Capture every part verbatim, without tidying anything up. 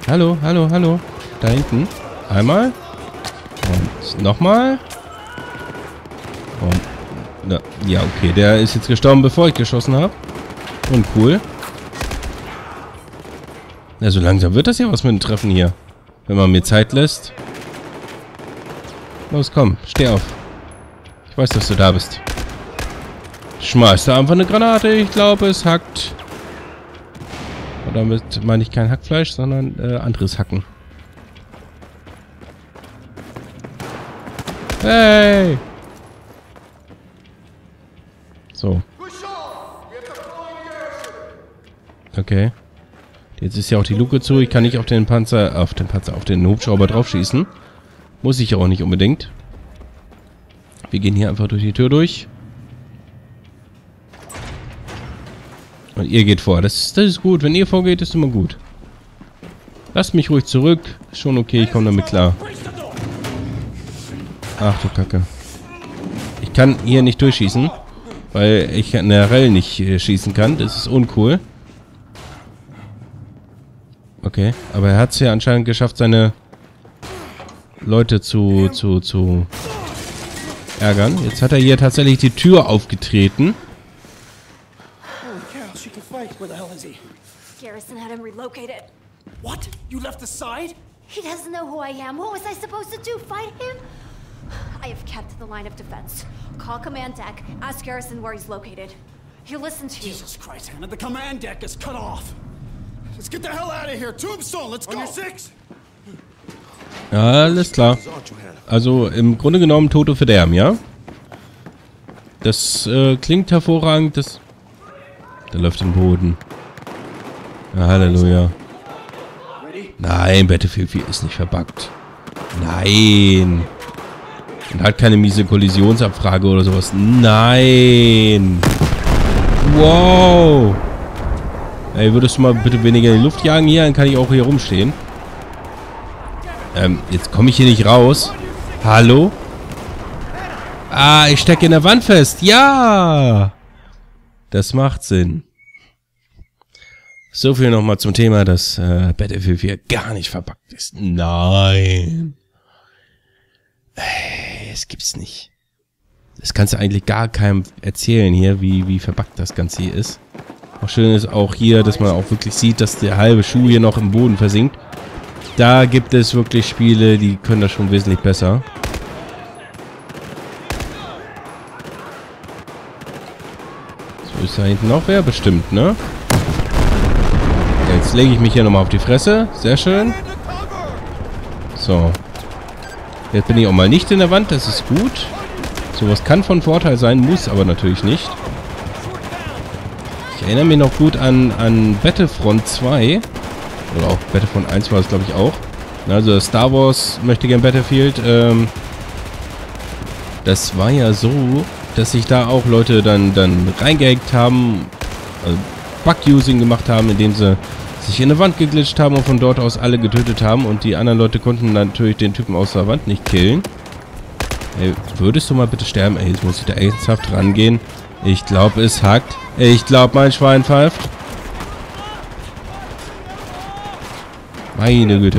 Hallo, hallo, hallo. Da hinten. Einmal. Und nochmal. Und... Na, ja, okay. Der ist jetzt gestorben, bevor ich geschossen habe. Und cool. Ja, so langsam wird das ja was mit dem Treffen hier. Wenn man mir Zeit lässt. Los, komm. Steh auf. Ich weiß, dass du da bist. Schmeiß da einfach eine Granate. Ich glaube, es hackt. Und damit meine ich kein Hackfleisch, sondern äh, anderes Hacken. Hey! So. Okay. Jetzt ist ja auch die Luke zu. Ich kann nicht auf den Panzer, auf den Panzer, auf den Hubschrauber drauf schießen. Muss ich auch nicht unbedingt. Wir gehen hier einfach durch die Tür durch. Und ihr geht vor. Das, das ist gut. Wenn ihr vorgeht, ist immer gut. Lasst mich ruhig zurück. Ist schon okay, ich komme damit klar. Ach du Kacke. Ich kann hier nicht durchschießen. Weil ich generell nicht äh, schießen kann. Das ist uncool. Okay. Aber er hat es ja anscheinend geschafft, seine Leute zu, zu, zu ärgern. Jetzt hat er hier tatsächlich die Tür aufgetreten. Where the hell is he? Garrison had him relocated. What? You left the side? He doesn't know who I am. What was I supposed to do? Fight him? I have kept the line of defense. Call command deck. Ask Garrison where he's located. He'll listen to you. Jesus Christ, Hannah, the command deck is cut off. Let's get the hell out of here. Tombstone, let's go. On your six. Alles klar. Also im Grunde genommen Tote Verderben, ja? Das äh, klingt hervorragend. Das... Der läuft im Boden. Ja, Halleluja. Nein, Battlefield vier ist nicht verbuggt. Nein. Und hat keine miese Kollisionsabfrage oder sowas. Nein. Wow. Ey, würdest du mal bitte weniger in die Luft jagen hier? Dann kann ich auch hier rumstehen. Ähm, jetzt komme ich hier nicht raus. Hallo? Ah, ich stecke in der Wand fest. Ja. Das macht Sinn. So viel nochmal zum Thema, dass äh, Battlefield vier gar nicht verbuggt ist. Nein. Es gibt's nicht. Das kannst du eigentlich gar keinem erzählen hier, wie, wie verbuggt das Ganze hier ist. Auch schön ist auch hier, dass man auch wirklich sieht, dass der halbe Schuh hier noch im Boden versinkt. Da gibt es wirklich Spiele, die können das schon wesentlich besser. Ist da hinten noch wer? Bestimmt, ne? Jetzt lege ich mich hier nochmal auf die Fresse. Sehr schön. So. Jetzt bin ich auch mal nicht in der Wand. Das ist gut. Sowas kann von Vorteil sein, muss aber natürlich nicht. Ich erinnere mich noch gut an, an Battlefront zwei. Oder auch Battlefront eins war es, glaube ich, auch. Also Star Wars möchte gern Battlefield. Ähm, das war ja so, dass sich da auch Leute dann, dann reingehackt haben, also Bug-Using gemacht haben, indem sie sich in eine Wand geglitscht haben und von dort aus alle getötet haben und die anderen Leute konnten natürlich den Typen aus der Wand nicht killen. Ey, würdest du mal bitte sterben? Ey, jetzt muss ich da ernsthaft rangehen. Ich glaube, es hackt. Ich glaube, mein Schwein pfeift. Meine Güte.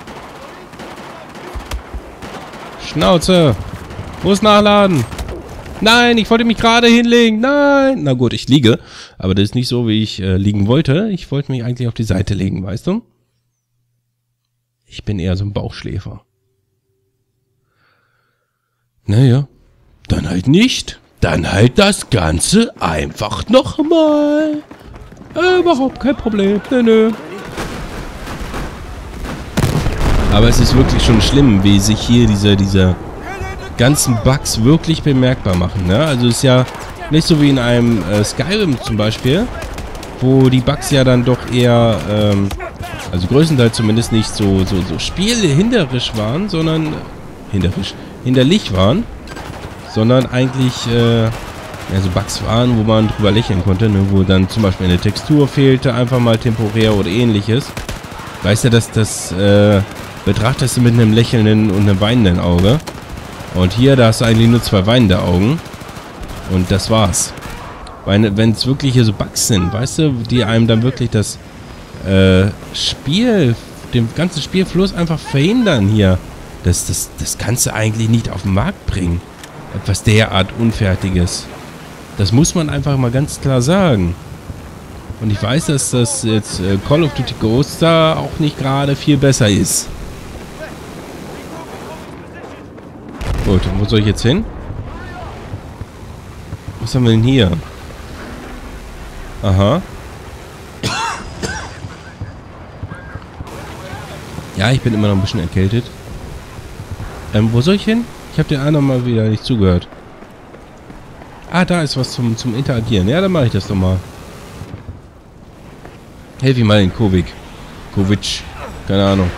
Schnauze. Muss nachladen. Nein, ich wollte mich gerade hinlegen. Nein. Na gut, ich liege. Aber das ist nicht so, wie ich äh, liegen wollte. Ich wollte mich eigentlich auf die Seite legen, weißt du? Ich bin eher so ein Bauchschläfer. Naja, dann halt nicht. Dann halt das Ganze einfach nochmal. Äh, überhaupt kein Problem. Nö, nö. Aber es ist wirklich schon schlimm, wie sich hier diese, diese ganzen Bugs wirklich bemerkbar machen. Ne? Also es ist ja nicht so wie in einem äh, Skyrim zum Beispiel, wo die Bugs ja dann doch eher, ähm, also größtenteils zumindest nicht so, so, so spielhinderisch waren, sondern, hinderisch, hinderlich waren, sondern eigentlich, äh, ja, so Bugs waren, wo man drüber lächeln konnte, ne? Wo dann zum Beispiel eine Textur fehlte, einfach mal temporär oder ähnliches. Weißt du, dass das, äh, betrachtest du mit einem lächelnden und einem weinenden Auge. Und hier, da hast du eigentlich nur zwei weinende Augen. Und das war's. Weil, wenn es wirklich hier so Bugs sind, weißt du, die einem dann wirklich das äh, Spiel den ganzen Spielfluss einfach verhindern hier. Das, das, das kannst du eigentlich nicht auf den Markt bringen. Etwas derart Unfertiges. Das muss man einfach mal ganz klar sagen. Und ich weiß, dass das jetzt äh, Call of Duty Ghosts da auch nicht gerade viel besser ist. Gut, wo soll ich jetzt hin? Was haben wir denn hier? Aha. Ja, ich bin immer noch ein bisschen erkältet. Ähm, wo soll ich hin? Ich habe den anderen mal wieder nicht zugehört. Ah, da ist was zum, zum Interagieren. Ja, dann mache ich das doch mal. Helf ihm mal den Kovic. Kovic. Keine Ahnung.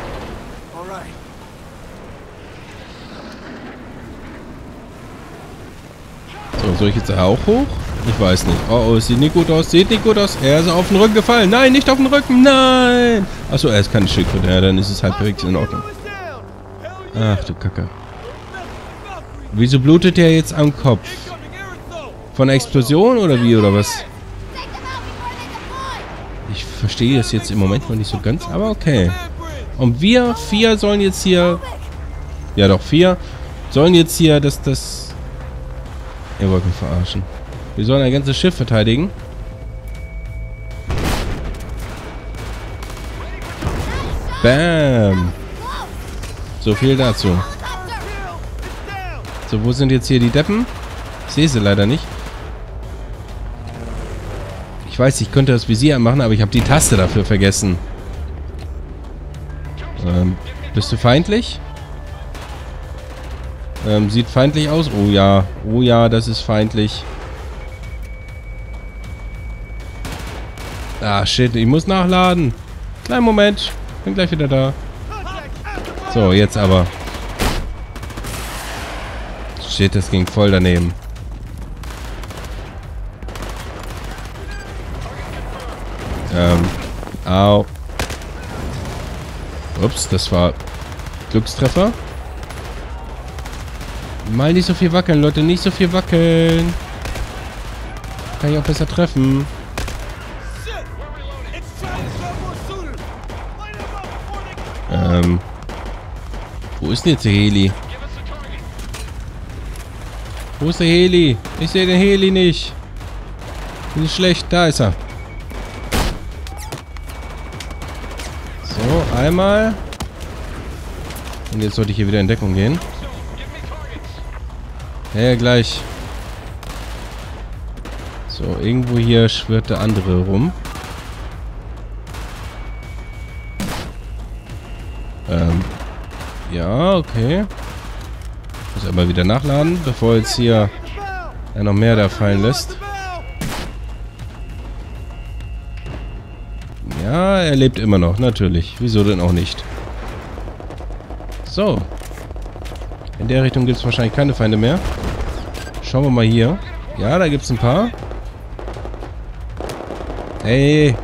So, soll ich jetzt auch hoch? Ich weiß nicht. Oh, oh, es sieht nicht gut aus. Sieht nicht gut aus. Er ist auf den Rücken gefallen. Nein, nicht auf den Rücken. Nein. Achso, er ist keine Schildkröte. Ja, dann ist es halt perfekt in Ordnung. Ach du Kacke. Wieso blutet er jetzt am Kopf? Von der Explosion oder wie oder was? Ich verstehe das jetzt im Moment noch nicht so ganz, aber okay. Und wir vier sollen jetzt hier... Ja doch, vier sollen jetzt hier das... das Ihr wollt mich verarschen. Wir sollen ein ganzes Schiff verteidigen. Bam. So viel dazu. So, wo sind jetzt hier die Deppen? Ich sehe sie leider nicht. Ich weiß, ich könnte das Visier anmachen, aber ich habe die Taste dafür vergessen. Ähm, bist du feindlich? Ähm, sieht feindlich aus. Oh ja. Oh ja, das ist feindlich. Ah, shit. Ich muss nachladen. Kleinen Moment. Bin gleich wieder da. So, jetzt aber. Shit, das ging voll daneben. Ähm. Au. Ups, das war Glückstreffer. Mal nicht so viel wackeln, Leute. Nicht so viel wackeln. Kann ich auch besser treffen. Ähm. Wo ist denn jetzt der Heli? Wo ist der Heli? Ich sehe den Heli nicht. Das ist schlecht. Da ist er. So, einmal. Und jetzt sollte ich hier wieder in Deckung gehen. Ja, gleich. So, irgendwo hier schwirrt der andere rum. Ähm. Ja, okay. Muss aber wieder nachladen, bevor jetzt hier er noch mehr da fallen lässt. Ja, er lebt immer noch, natürlich. Wieso denn auch nicht? So. In der Richtung gibt es wahrscheinlich keine Feinde mehr. Schauen wir mal hier. Ja, da gibt es ein paar. Hey.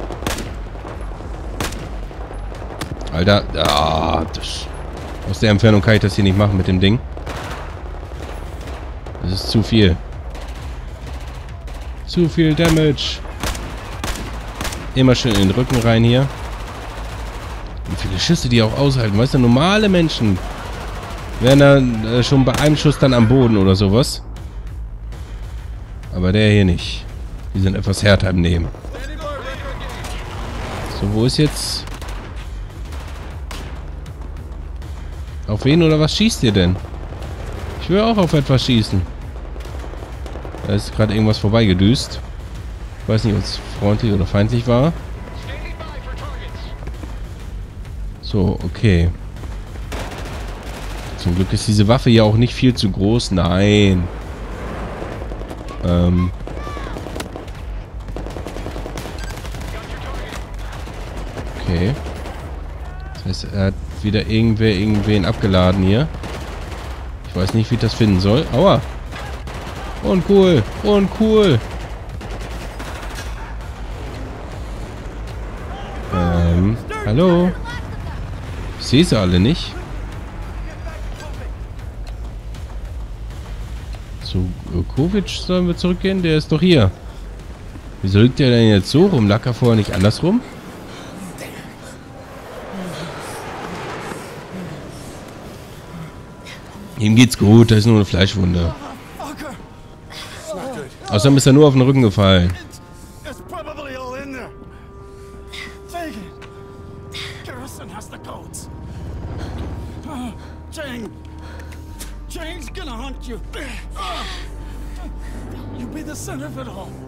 Alter. Ah, das, aus der Entfernung kann ich das hier nicht machen mit dem Ding. Das ist zu viel. Zu viel Damage. Immer schön in den Rücken rein hier. Wie viele Schüsse die auch aushalten. Weißt du, normale Menschen wären dann äh, schon bei einem Schuss dann am Boden oder sowas. Aber der hier nicht. Die sind etwas härter im Nehmen. So, wo ist jetzt... Auf wen oder was schießt ihr denn? Ich will auch auf etwas schießen. Da ist gerade irgendwas vorbeigedüst. Ich weiß nicht, ob es freundlich oder feindlich war. So, okay. Zum Glück ist diese Waffe ja auch nicht viel zu groß. Nein. Ähm. Okay. Das heißt, er hat wieder irgendwer irgendwen abgeladen hier. Ich weiß nicht, wie ich das finden soll. Aua. Uncool. Uncool. Ähm. Hallo. Ich sehe sie alle nicht. Zu Kovic sollen wir zurückgehen? Der ist doch hier. Wieso liegt der denn jetzt so rum? Lag er vorher nicht andersrum? Ihm geht's gut, das ist nur eine Fleischwunde. Außerdem ist er nur auf den Rücken gefallen. It's probably all in there. Take it. Garrison has the codes. Uh, Jane. Jane's gonna hunt you. Uh, you'll be the center of it all.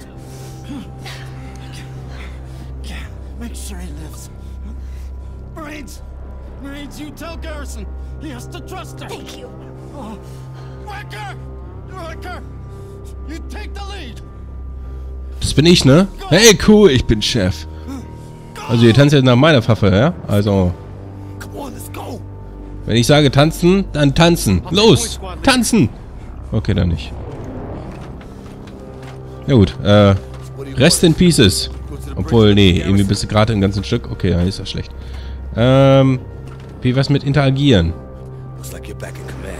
Make sure he lives. Marines. Marines, you tell Garrison. He has to trust her. Thank you. Uh, Wrecker! Wrecker! You take the lead. Das bin ich, ne? Hey, cool, ich bin Chef. Also ihr tanzt jetzt nach meiner Pfaffe, ja? Also, Come on, let's go. wenn ich sage tanzen, dann tanzen. Los, tanzen! Okay, dann nicht. Ja gut, äh, Rest in Pieces. Obwohl, nee, irgendwie bist du gerade im ganzen Stück. Okay, dann ist das schlecht. Ähm, wie was mit interagieren? Looks like you're back in command.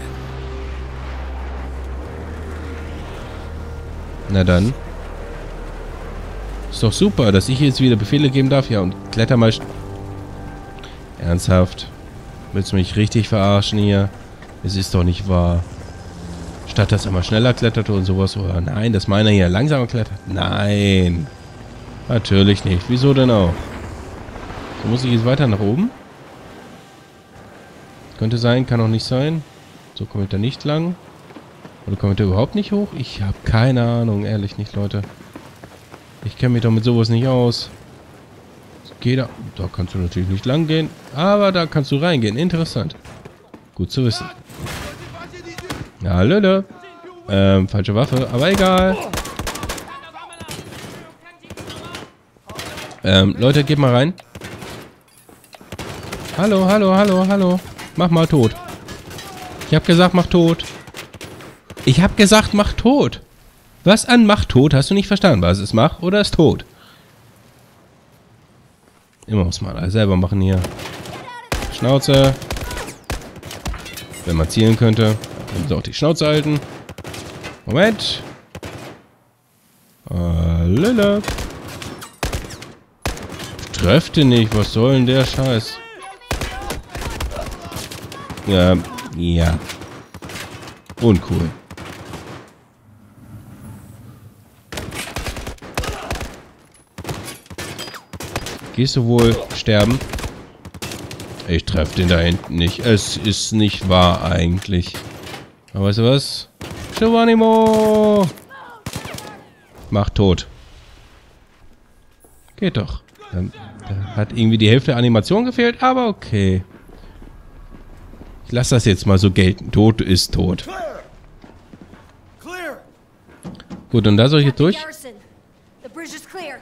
Na dann. Ist doch super, dass ich jetzt wieder Befehle geben darf. Ja, und kletter mal... Ernsthaft? Willst du mich richtig verarschen hier? Es ist doch nicht wahr. Statt dass er mal schneller kletterte und sowas. Oder nein, dass meiner hier langsamer klettert. Nein. Natürlich nicht. Wieso denn auch? So, muss ich jetzt weiter nach oben? Könnte sein, kann auch nicht sein. So komme ich da nicht lang. Oder komme ich da überhaupt nicht hoch? Ich habe keine Ahnung, ehrlich nicht, Leute. Ich kenne mich doch mit sowas nicht aus. Geh da. Da kannst du natürlich nicht lang gehen. Aber da kannst du reingehen. Interessant. Gut zu wissen. Ja, Lülle. Ähm, falsche Waffe. Aber egal. Ähm, Leute, geht mal rein. Hallo, hallo, hallo, hallo. Mach mal tot. Ich hab gesagt, mach tot. Ich hab gesagt, mach tot. Was an mach tot? Hast du nicht verstanden? Was ist mach oder ist tot? Immer muss man alles selber machen hier. Schnauze. Wenn man zielen könnte, dann auch die Schnauze halten. Moment. Lille. Treffte nicht. Was soll denn der Scheiß? Ja, ja. Uncool. Gehst du wohl sterben? Ich treffe den da hinten nicht. Es ist nicht wahr eigentlich. Aber weißt du was? Geronimo! Mach tot. Geht doch. Dann, da hat irgendwie die Hälfte der Animation gefehlt, aber okay. Ich lasse das jetzt mal so gelten. Tot ist tot. Clear. Clear. Gut, und da soll ich jetzt durch? Garrison, the bridge is clear.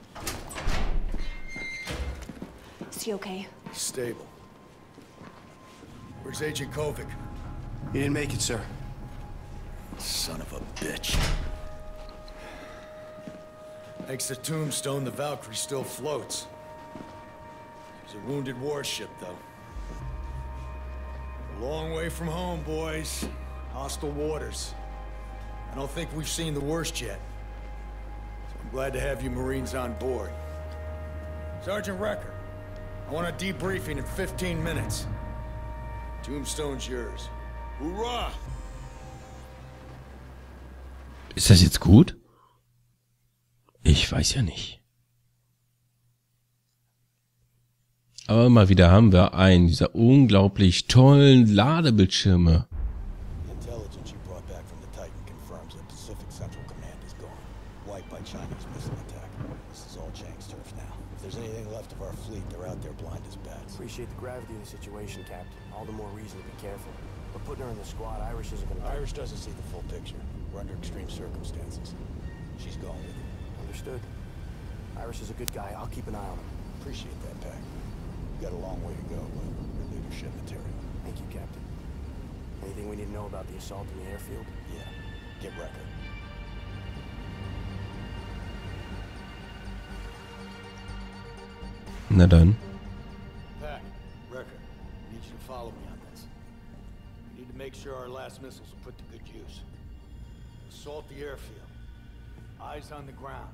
Is he okay? He's stable. Where's Agent Kovic? He didn't make it, sir. Son of a bitch. Thanks to Tombstone, the Valkyrie still floats. She's a wounded warship, though. A long way from home, boys. Hostile waters. I don't think we've seen the worst yet. So I'm glad to have you Marines on board. Sergeant Wrecker, I want a debriefing in fifteen minutes. Tombstone's yours. Hoorah! Ist das jetzt gut? Ich weiß ja nicht. Aber mal wieder haben wir einen dieser unglaublich tollen Ladebildschirme. The intelligence you brought back from the Titan confirms that Pacific Central Command is gone, wiped by Chinese missile attack. This is all Chang's turf now. If there's anything left of our fleet, they're out there blind as bats. Appreciate the gravity of the situation, Captain. All the more reason to be careful. But putting her in the squad, Irish isn't gonna... Irish doesn't see the full picture. We're under extreme circumstances. She's going with you. Understood. Irish is a good guy. I'll keep an eye on him. Appreciate that, Pac. You got a long way to go, but your leadership material. Thank you, Captain. Anything we need to know about the assault in the airfield? Yeah, get Wrecker. Na dann. Pac, Wrecker, I need you to follow me on this. We need to make sure our last missiles are put to good use. Assault the airfield. Eyes on the ground.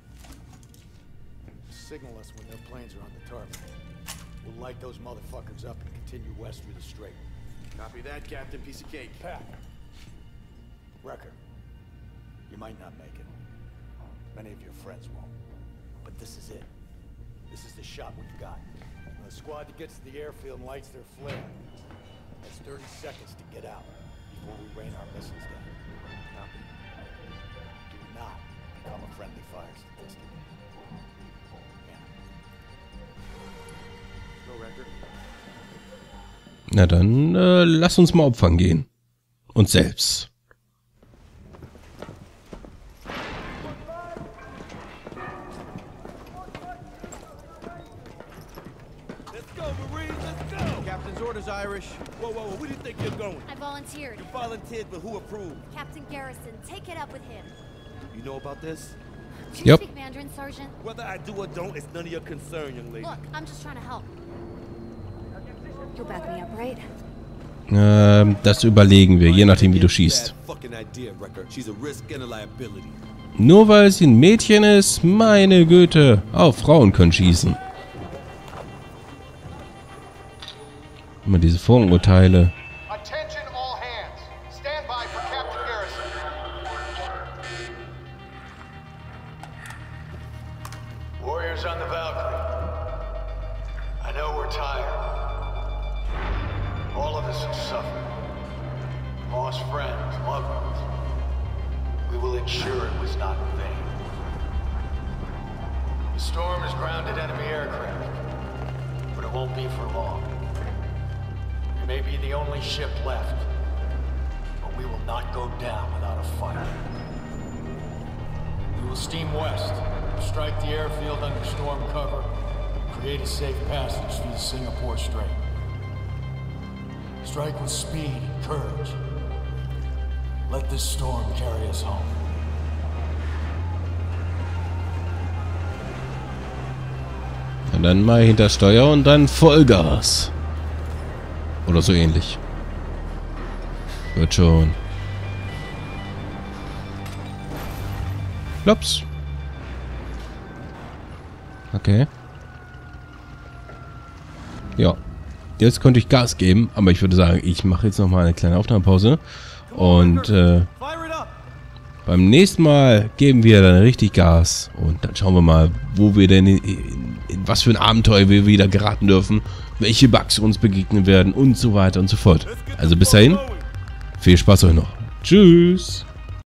Signal us when their planes are on the target. We'll light those motherfuckers up and continue west through the strait. Copy that, Captain. Piece of cake. Pack. Wrecker. You might not make it. Many of your friends won't. But this is it. This is the shot we've got. When the squad that gets to the airfield and lights their flare. That's thirty seconds to get out before we rain our missiles down. Copy. Do not become a friendly fire statistic. No record. Na dann, äh, lass uns mal opfern gehen. Uns selbst. Let's go, Marines, let's go! Captain's orders, Irish. Whoa, whoa, whoa, where do you think you're going? I volunteered. You volunteered, but who approved? Captain Garrison, take it up with him. You know about this? Do you Yep. speak Mandarin, Sergeant? Whether I do or don't, it's none of your concern, young lady. Look, I'm just trying to help. You'll back me up, right? Ähm, das überlegen wir, je nachdem wie du schießt. Bad fucking idea, Wrecker. She's a risk and a liability. Nur weil sie ein Mädchen ist, meine Güte. Auch Frauen können schießen. Immer diese Vorurteile. Attention all hands. Stand by for Captain Garrison. Warriors on the Valkyrie. I know we're tired. All of us have suffered. Lost friends, loved ones. We will ensure it was not in vain. The storm has grounded enemy aircraft, but it won't be for long. We may be the only ship left, but we will not go down without a fight. We will steam west, strike the airfield under storm cover, create a safe passage through the Singapore Strait. Strike with speed and courage. Let this storm carry us home. Und dann mal hinter Steuer und dann Vollgas. Oder so ähnlich. Wird schon. Plops. Okay. Ja. Jetzt könnte ich Gas geben, aber ich würde sagen, ich mache jetzt nochmal eine kleine Aufnahmepause. Und äh, beim nächsten Mal geben wir dann richtig Gas. Und dann schauen wir mal, wo wir denn, in, in, in was für ein Abenteuer wir wieder geraten dürfen, welche Bugs uns begegnen werden und so weiter und so fort. Also bis dahin, viel Spaß euch noch. Tschüss.